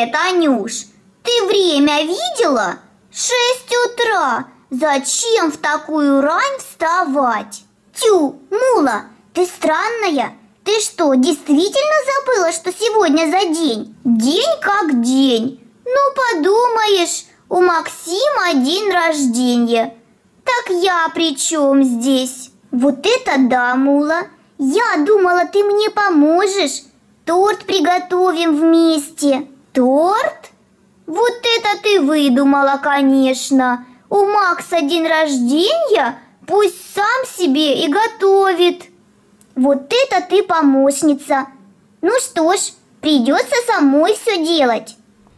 Привет, Анюш! Ты время видела? 6 утра. Зачем в такую рань вставать? Тю, Мула, ты странная. Ты что, действительно забыла, что сегодня за день? День как день. Ну, подумаешь, у Максима день рождения. Так я при чем здесь? Вот это да, Мула. Я думала, ты мне поможешь. Торт приготовим вместе. Торт? Вот это ты выдумала, конечно. У Макса день рождения, пусть сам себе и готовит. Вот это ты помощница. Ну что ж, придется самой все делать.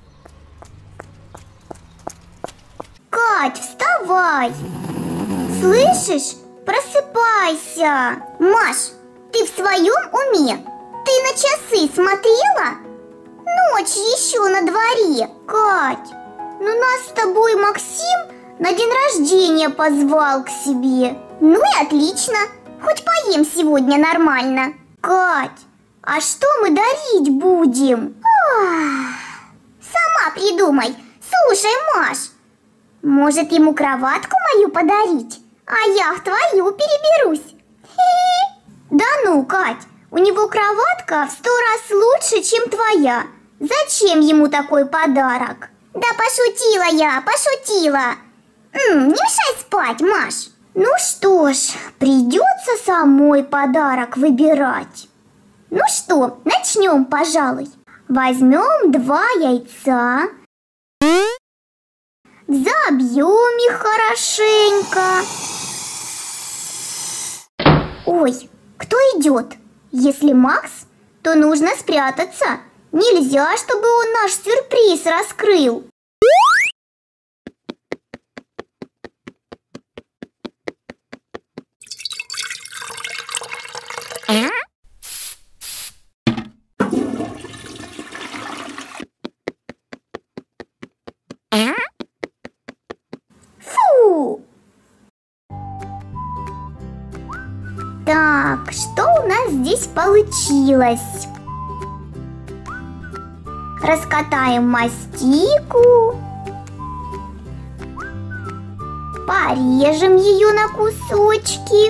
Кать, вставай. Слышишь? Просыпайся. Маш, ты в своем уме? Ты на часы смотрела? Ночь еще на дворе. Кать, ну нас с тобой Максим на день рождения позвал к себе. Ну и отлично. Хоть поем сегодня нормально. Кать, а что мы дарить будем? Сама придумай. Слушай, Маш, может ему кроватку мою подарить, а я в твою переберусь? Да ну, Кать, у него кроватка в 100 раз лучше, чем твоя. Зачем ему такой подарок? Да пошутила я, пошутила. Не мешай спать, Маш. Ну что ж, придется самой подарок выбирать. Ну что, начнем, пожалуй. Возьмем 2 яйца. Взобьем их хорошенько. Ой, кто идет? Если Макс, то нужно спрятаться. Нельзя, чтобы он наш сюрприз раскрыл. Фу! Так, что у нас здесь получилось? Раскатаем мастику, порежем ее на кусочки.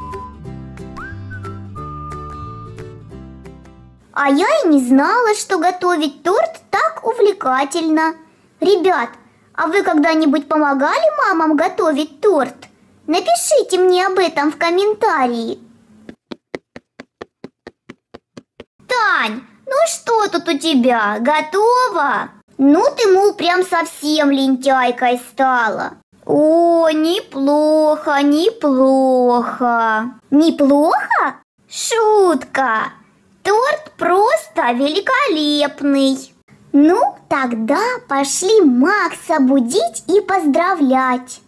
А я и не знала, что готовить торт так увлекательно. Ребят, а вы когда-нибудь помогали мамам готовить торт? Напишите мне об этом в комментарии. Тань, ну что тут у тебя? Готово? Ну ты, мол, прям совсем лентяйкой стала. О, неплохо, неплохо. Неплохо? Шутка. Торт просто великолепный. Ну, тогда пошли Макса будить и поздравлять.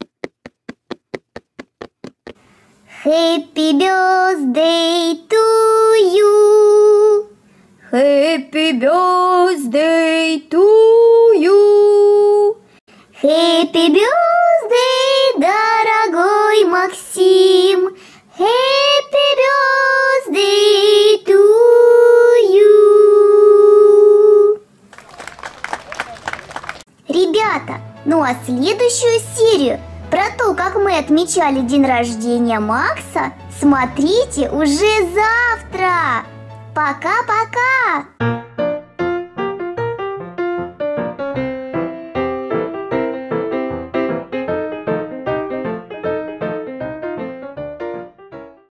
Happy birthday to you. Happy birthday to you. Happy birthday, дорогой Максим. Happy birthday to you. Ребята, ну а следующую серию про то, как мы отмечали день рождения Макса, смотрите уже завтра. Пока-пока!